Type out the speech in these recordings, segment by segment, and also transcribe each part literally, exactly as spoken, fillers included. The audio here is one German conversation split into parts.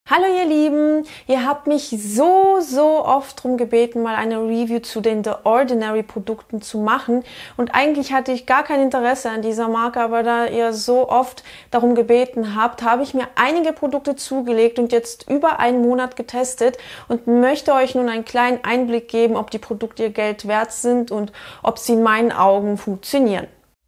Hallo ihr Lieben, ihr habt mich so, so oft darum gebeten, mal eine Review zu den The Ordinary Produkten zu machen und eigentlich hatte ich gar kein Interesse an dieser Marke, aber da ihr so oft darum gebeten habt, habe ich mir einige Produkte zugelegt und jetzt über einen Monat getestet und möchte euch nun einen kleinen Einblick geben, ob die Produkte ihr Geld wert sind und ob sie in meinen Augen funktionieren.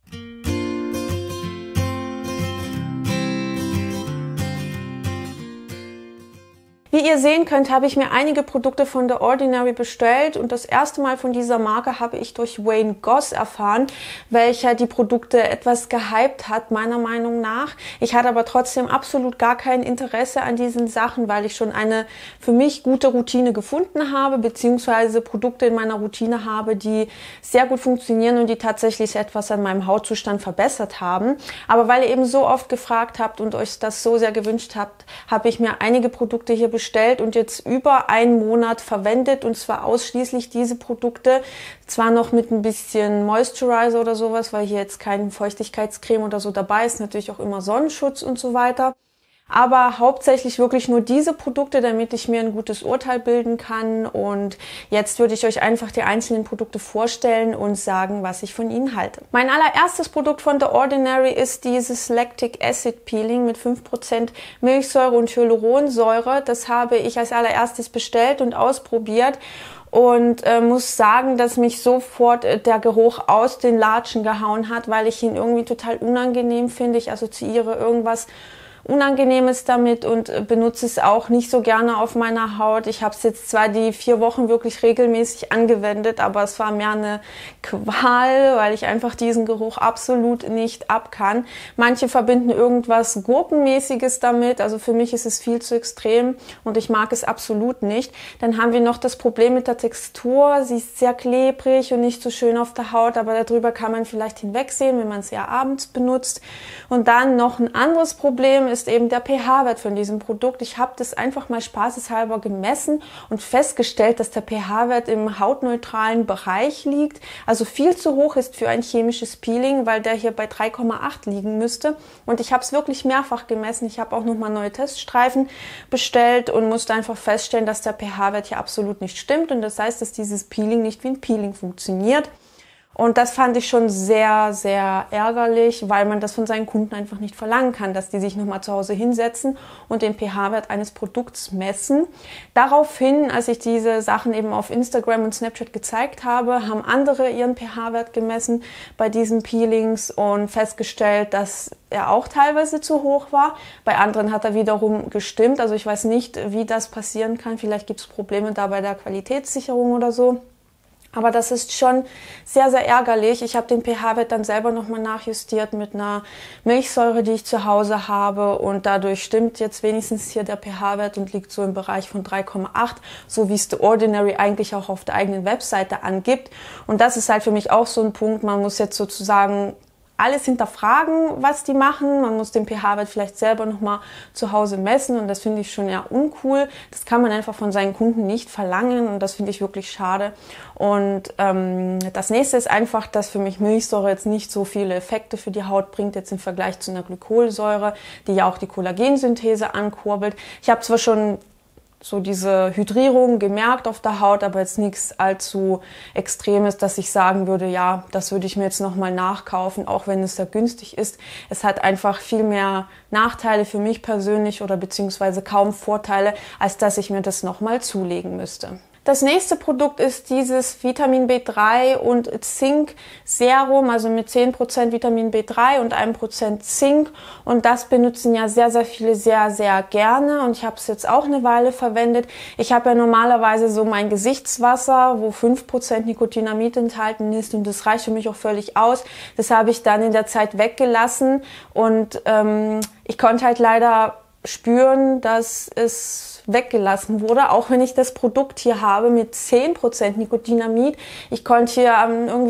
Wie ihr sehen könnt, habe ich mir einige Produkte von The Ordinary bestellt und das erste Mal von dieser Marke habe ich durch Wayne Goss erfahren, welcher die Produkte etwas gehypt hat, meiner Meinung nach. Ich hatte aber trotzdem absolut gar kein Interesse an diesen Sachen, weil ich schon eine für mich gute Routine gefunden habe, beziehungsweise Produkte in meiner Routine habe, die sehr gut funktionieren und die tatsächlich etwas an meinem Hautzustand verbessert haben. Aber weil ihr eben so oft gefragt habt und euch das so sehr gewünscht habt, habe ich mir einige Produkte hier bestellt. bestellt und jetzt über einen Monat verwendet und zwar ausschließlich diese Produkte, zwar noch mit ein bisschen Moisturizer oder sowas, weil hier jetzt kein Feuchtigkeitscreme oder so dabei ist, natürlich auch immer Sonnenschutz und so weiter. Aber hauptsächlich wirklich nur diese Produkte, damit ich mir ein gutes Urteil bilden kann. Und jetzt würde ich euch einfach die einzelnen Produkte vorstellen und sagen, was ich von ihnen halte. Mein allererstes Produkt von The Ordinary ist dieses Lactic Acid Peeling mit fünf Prozent Milchsäure und Hyaluronsäure. Das habe ich als allererstes bestellt und ausprobiert. Und äh, muss sagen, dass mich sofort äh, der Geruch aus den Latschen gehauen hat, weil ich ihn irgendwie total unangenehm finde. Ich assoziiere irgendwas Unangenehmes damit und benutze es auch nicht so gerne auf meiner Haut. Ich habe es jetzt zwar die vier Wochen wirklich regelmäßig angewendet, aber es war mehr eine Qual, weil ich einfach diesen Geruch absolut nicht ab kann. Manche verbinden irgendwas Gurkenmäßiges damit, also für mich ist es viel zu extrem und ich mag es absolut nicht. Dann haben wir noch das Problem mit der Textur. Sie ist sehr klebrig und nicht so schön auf der Haut, aber darüber kann man vielleicht hinwegsehen, wenn man es eher abends benutzt. Und dann noch ein anderes Problem ist eben der pH-Wert von diesem Produkt. Ich habe das einfach mal spaßeshalber gemessen und festgestellt, dass der pH-Wert im hautneutralen Bereich liegt. Also viel zu hoch ist für ein chemisches Peeling, weil der hier bei drei Komma acht liegen müsste. Und ich habe es wirklich mehrfach gemessen. Ich habe auch nochmal neue Teststreifen bestellt und musste einfach feststellen, dass der pH-Wert hier absolut nicht stimmt. Und das heißt, dass dieses Peeling nicht wie ein Peeling funktioniert. Und das fand ich schon sehr, sehr ärgerlich, weil man das von seinen Kunden einfach nicht verlangen kann, dass die sich nochmal zu Hause hinsetzen und den pH-Wert eines Produkts messen. Daraufhin, als ich diese Sachen eben auf Instagram und Snapchat gezeigt habe, haben andere ihren pH-Wert gemessen bei diesen Peelings und festgestellt, dass er auch teilweise zu hoch war. Bei anderen hat er wiederum gestimmt. Also ich weiß nicht, wie das passieren kann. Vielleicht gibt es Probleme da bei der Qualitätssicherung oder so. Aber das ist schon sehr, sehr ärgerlich. Ich habe den pH-Wert dann selber nochmal nachjustiert mit einer Milchsäure, die ich zu Hause habe. Und dadurch stimmt jetzt wenigstens hier der pH-Wert und liegt so im Bereich von drei Komma acht, so wie es The Ordinary eigentlich auch auf der eigenen Webseite angibt. Und das ist halt für mich auch so ein Punkt. Man muss jetzt sozusagen alles hinterfragen, was die machen. Man muss den pH-Wert vielleicht selber nochmal zu Hause messen und das finde ich schon eher uncool. Das kann man einfach von seinen Kunden nicht verlangen und das finde ich wirklich schade. Und ähm, das nächste ist einfach, dass für mich Milchsäure jetzt nicht so viele Effekte für die Haut bringt, jetzt im Vergleich zu einer Glykolsäure, die ja auch die Kollagensynthese ankurbelt. Ich habe zwar schon so diese Hydrierung gemerkt auf der Haut, aber jetzt nichts allzu Extremes, dass ich sagen würde, ja, das würde ich mir jetzt nochmal nachkaufen, auch wenn es sehr günstig ist. Es hat einfach viel mehr Nachteile für mich persönlich oder beziehungsweise kaum Vorteile, als dass ich mir das nochmal zulegen müsste. Das nächste Produkt ist dieses Vitamin B drei und Zink Serum, also mit zehn Prozent Vitamin B drei und ein Prozent Zink. Und das benutzen ja sehr, sehr viele sehr, sehr gerne. Und ich habe es jetzt auch eine Weile verwendet. Ich habe ja normalerweise so mein Gesichtswasser, wo fünf Prozent Nicotinamid enthalten ist. Und das reicht für mich auch völlig aus. Das habe ich dann in der Zeit weggelassen. Und ähm, ich konnte halt leider spüren, dass es weggelassen wurde, auch wenn ich das Produkt hier habe mit zehn Prozent Nicotinamid. Ich konnte hier ähm, irgendwie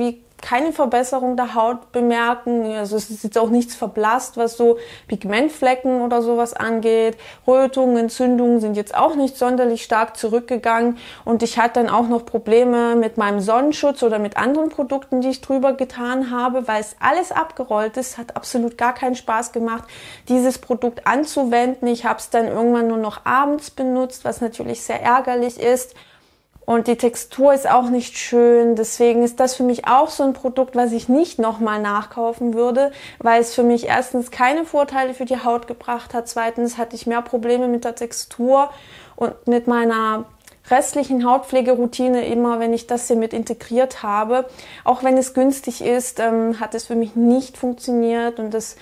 keine Verbesserung der Haut bemerken. Also es ist jetzt auch nichts verblasst, was so Pigmentflecken oder sowas angeht. Rötungen, Entzündungen sind jetzt auch nicht sonderlich stark zurückgegangen. Und ich hatte dann auch noch Probleme mit meinem Sonnenschutz oder mit anderen Produkten, die ich drüber getan habe, weil es alles abgerollt ist. Hat absolut gar keinen Spaß gemacht, dieses Produkt anzuwenden. Ich habe es dann irgendwann nur noch abends benutzt, was natürlich sehr ärgerlich ist. Und die Textur ist auch nicht schön, deswegen ist das für mich auch so ein Produkt, was ich nicht nochmal nachkaufen würde, weil es für mich erstens keine Vorteile für die Haut gebracht hat, zweitens hatte ich mehr Probleme mit der Textur und mit meiner restlichen Hautpflegeroutine immer, wenn ich das hier mit integriert habe. Auch wenn es günstig ist, ähm, hat es für mich nicht funktioniert und das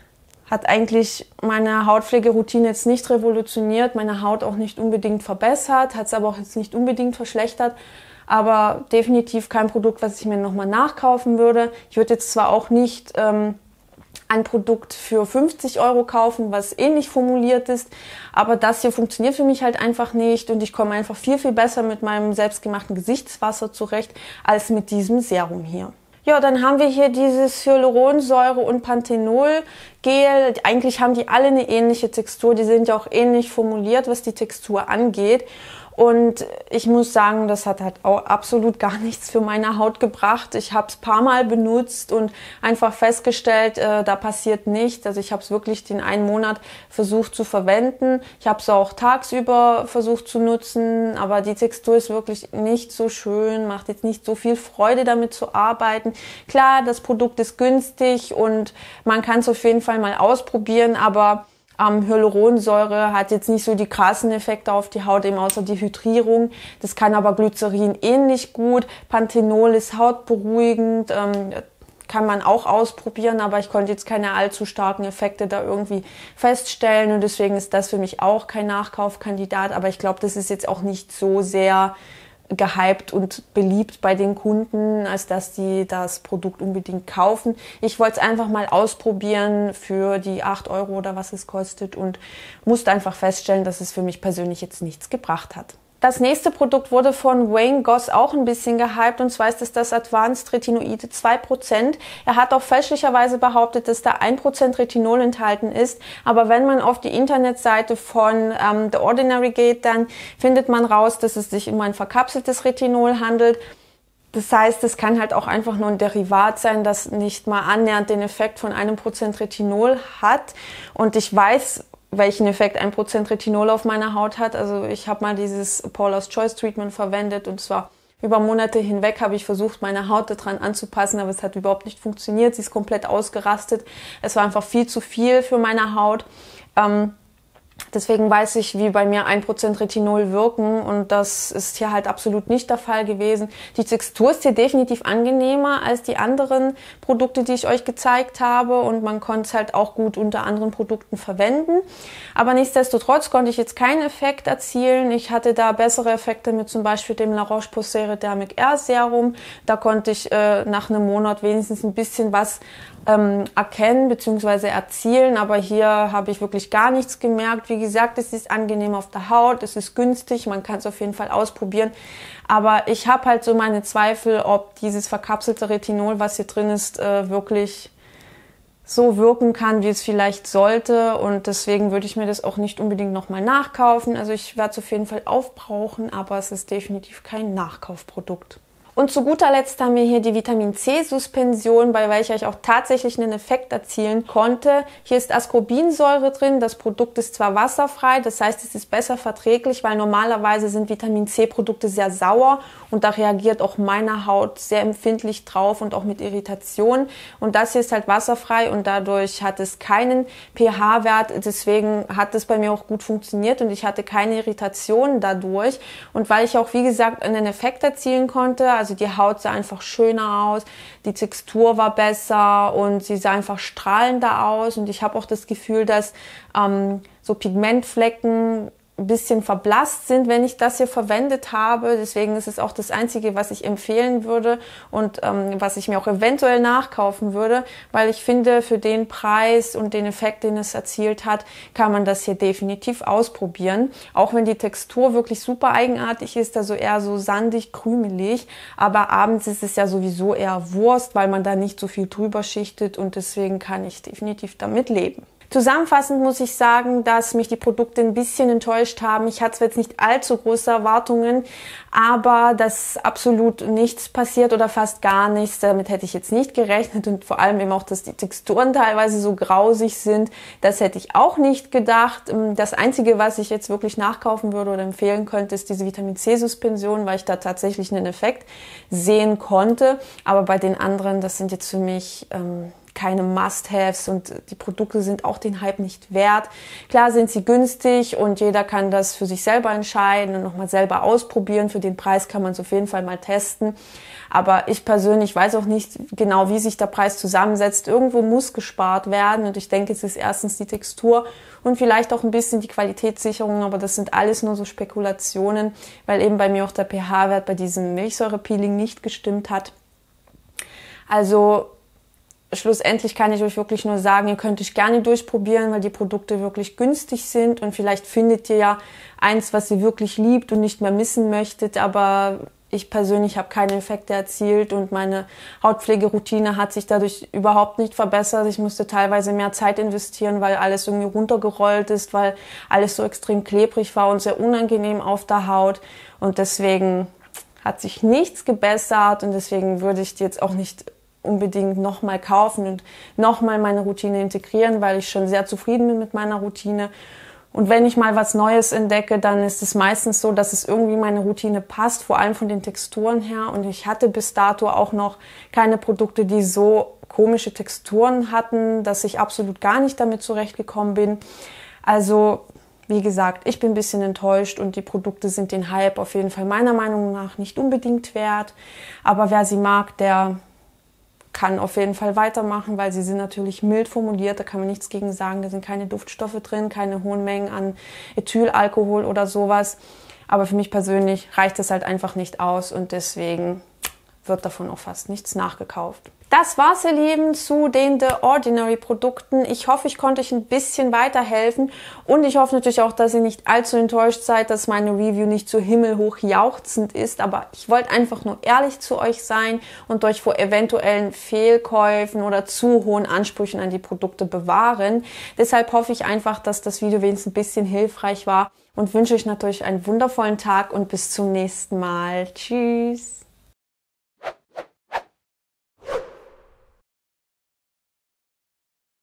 hat eigentlich meine Hautpflegeroutine jetzt nicht revolutioniert, meine Haut auch nicht unbedingt verbessert, hat es aber auch jetzt nicht unbedingt verschlechtert, aber definitiv kein Produkt, was ich mir nochmal nachkaufen würde. Ich würde jetzt zwar auch nicht ähm, ein Produkt für fünfzig Euro kaufen, was ähnlich formuliert ist, aber das hier funktioniert für mich halt einfach nicht und ich komme einfach viel, viel besser mit meinem selbstgemachten Gesichtswasser zurecht, als mit diesem Serum hier. Ja, dann haben wir hier dieses Hyaluronsäure und Panthenol-Gel. Eigentlich haben die alle eine ähnliche Textur. Die sind ja auch ähnlich formuliert, was die Textur angeht. Und ich muss sagen, das hat halt auch absolut gar nichts für meine Haut gebracht. Ich habe es ein paar Mal benutzt und einfach festgestellt, äh, da passiert nichts. Also ich habe es wirklich den einen Monat versucht zu verwenden. Ich habe es auch tagsüber versucht zu nutzen, aber die Textur ist wirklich nicht so schön, macht jetzt nicht so viel Freude damit zu arbeiten. Klar, das Produkt ist günstig und man kann es auf jeden Fall mal ausprobieren, aber Ähm, Hyaluronsäure hat jetzt nicht so die krassen Effekte auf die Haut, eben außer die Hydrierung. Das kann aber Glycerin ähnlich gut. Panthenol ist hautberuhigend, ähm, kann man auch ausprobieren, aber ich konnte jetzt keine allzu starken Effekte da irgendwie feststellen und deswegen ist das für mich auch kein Nachkaufkandidat. Aber ich glaube, das ist jetzt auch nicht so sehr gehypt und beliebt bei den Kunden, als dass die das Produkt unbedingt kaufen. Ich wollte es einfach mal ausprobieren für die acht Euro oder was es kostet und musste einfach feststellen, dass es für mich persönlich jetzt nichts gebracht hat. Das nächste Produkt wurde von Wayne Goss auch ein bisschen gehypt und zwar ist es das Advanced Retinoide zwei Prozent. Er hat auch fälschlicherweise behauptet, dass da ein Prozent Retinol enthalten ist, aber wenn man auf die Internetseite von ähm, The Ordinary geht, dann findet man raus, dass es sich um ein verkapseltes Retinol handelt. Das heißt, es kann halt auch einfach nur ein Derivat sein, das nicht mal annähernd den Effekt von einem Prozent Retinol hat und ich weiß, welchen Effekt ein Prozent Retinol auf meiner Haut hat. Also ich habe mal dieses Paula's Choice Treatment verwendet und zwar über Monate hinweg habe ich versucht, meine Haut daran anzupassen, aber es hat überhaupt nicht funktioniert. Sie ist komplett ausgerastet. Es war einfach viel zu viel für meine Haut. Ähm, Deswegen weiß ich, wie bei mir ein Prozent Retinol wirken und das ist hier halt absolut nicht der Fall gewesen. Die Textur ist hier definitiv angenehmer als die anderen Produkte, die ich euch gezeigt habe und man konnte es halt auch gut unter anderen Produkten verwenden. Aber nichtsdestotrotz konnte ich jetzt keinen Effekt erzielen. Ich hatte da bessere Effekte mit zum Beispiel dem La Roche-Posay Dermic Air Serum. Da konnte ich äh, nach einem Monat wenigstens ein bisschen was ähm, erkennen bzw. erzielen, aber hier habe ich wirklich gar nichts gemerkt. Wie gesagt, es ist angenehm auf der Haut, es ist günstig, man kann es auf jeden Fall ausprobieren, aber ich habe halt so meine Zweifel, ob dieses verkapselte Retinol, was hier drin ist, äh, wirklich so wirken kann, wie es vielleicht sollte und deswegen würde ich mir das auch nicht unbedingt nochmal nachkaufen. Also ich werde es auf jeden Fall aufbrauchen, aber es ist definitiv kein Nachkaufprodukt. Und zu guter Letzt haben wir hier die Vitamin-C-Suspension, bei welcher ich auch tatsächlich einen Effekt erzielen konnte. Hier ist Ascorbinsäure drin. Das Produkt ist zwar wasserfrei, das heißt, es ist besser verträglich, weil normalerweise sind Vitamin-C-Produkte sehr sauer und da reagiert auch meine Haut sehr empfindlich drauf und auch mit Irritation. Und das hier ist halt wasserfrei und dadurch hat es keinen pH-Wert. Deswegen hat es bei mir auch gut funktioniert und ich hatte keine Irritationen dadurch. Und weil ich auch, wie gesagt, einen Effekt erzielen konnte, also die Haut sah einfach schöner aus, die Textur war besser und sie sah einfach strahlender aus. Und ich habe auch das Gefühl, dass ähm, so Pigmentflecken ein bisschen verblasst sind, wenn ich das hier verwendet habe. Deswegen ist es auch das Einzige, was ich empfehlen würde und ähm, was ich mir auch eventuell nachkaufen würde, weil ich finde, für den Preis und den Effekt, den es erzielt hat, kann man das hier definitiv ausprobieren. Auch wenn die Textur wirklich super eigenartig ist, also eher so sandig, krümelig, aber abends ist es ja sowieso eher Wurst, weil man da nicht so viel drüber schichtet und deswegen kann ich definitiv damit leben. Zusammenfassend muss ich sagen, dass mich die Produkte ein bisschen enttäuscht haben. Ich hatte zwar jetzt nicht allzu große Erwartungen, aber dass absolut nichts passiert oder fast gar nichts. Damit hätte ich jetzt nicht gerechnet und vor allem eben auch, dass die Texturen teilweise so grausig sind. Das hätte ich auch nicht gedacht. Das Einzige, was ich jetzt wirklich nachkaufen würde oder empfehlen könnte, ist diese Vitamin-C-Suspension, weil ich da tatsächlich einen Effekt sehen konnte. Aber bei den anderen, das sind jetzt für mich ähm, keine Must-Haves und die Produkte sind auch den Hype nicht wert. Klar sind sie günstig und jeder kann das für sich selber entscheiden und nochmal selber ausprobieren. Für den Preis kann man es auf jeden Fall mal testen. Aber ich persönlich weiß auch nicht genau, wie sich der Preis zusammensetzt. Irgendwo muss gespart werden und ich denke, es ist erstens die Textur und vielleicht auch ein bisschen die Qualitätssicherung, aber das sind alles nur so Spekulationen, weil eben bei mir auch der pH-Wert bei diesem Milchsäurepeeling nicht gestimmt hat. Also schlussendlich kann ich euch wirklich nur sagen, ihr könnt euch gerne durchprobieren, weil die Produkte wirklich günstig sind und vielleicht findet ihr ja eins, was ihr wirklich liebt und nicht mehr missen möchtet, aber ich persönlich habe keine Effekte erzielt und meine Hautpflegeroutine hat sich dadurch überhaupt nicht verbessert. Ich musste teilweise mehr Zeit investieren, weil alles irgendwie runtergerollt ist, weil alles so extrem klebrig war und sehr unangenehm auf der Haut und deswegen hat sich nichts gebessert und deswegen würde ich die jetzt auch nicht unbedingt nochmal kaufen und nochmal meine Routine integrieren, weil ich schon sehr zufrieden bin mit meiner Routine. Und wenn ich mal was Neues entdecke, dann ist es meistens so, dass es irgendwie meine Routine passt, vor allem von den Texturen her. Und ich hatte bis dato auch noch keine Produkte, die so komische Texturen hatten, dass ich absolut gar nicht damit zurechtgekommen bin. Also, wie gesagt, ich bin ein bisschen enttäuscht und die Produkte sind den Hype auf jeden Fall meiner Meinung nach nicht unbedingt wert. Aber wer sie mag, der kann auf jeden Fall weitermachen, weil sie sind natürlich mild formuliert, da kann man nichts gegen sagen, da sind keine Duftstoffe drin, keine hohen Mengen an Ethylalkohol oder sowas. Aber für mich persönlich reicht das halt einfach nicht aus und deswegen wird davon auch fast nichts nachgekauft. Das war's, ihr Lieben, zu den The Ordinary Produkten. Ich hoffe, ich konnte euch ein bisschen weiterhelfen und ich hoffe natürlich auch, dass ihr nicht allzu enttäuscht seid, dass meine Review nicht so himmelhoch jauchzend ist, aber ich wollte einfach nur ehrlich zu euch sein und euch vor eventuellen Fehlkäufen oder zu hohen Ansprüchen an die Produkte bewahren. Deshalb hoffe ich einfach, dass das Video wenigstens ein bisschen hilfreich war und wünsche euch natürlich einen wundervollen Tag und bis zum nächsten Mal. Tschüss!